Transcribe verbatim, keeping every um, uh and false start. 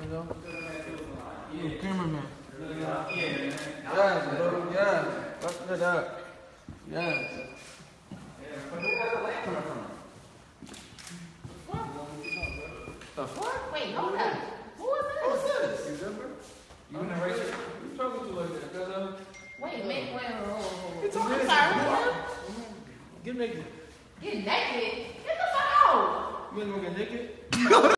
you go. You cameraman. Yes, bro. Yes. Fuck it up. Yes. The fuck? Wait, hold up. Who is What's this? this? You remember? You in the race? Who's talking to like that? Cause uh, Wait, wait, wait, hold on, hold on. You I'm talking sorry, to who me? is get naked. Get naked? Get the fuck out! You ain't gonna get naked?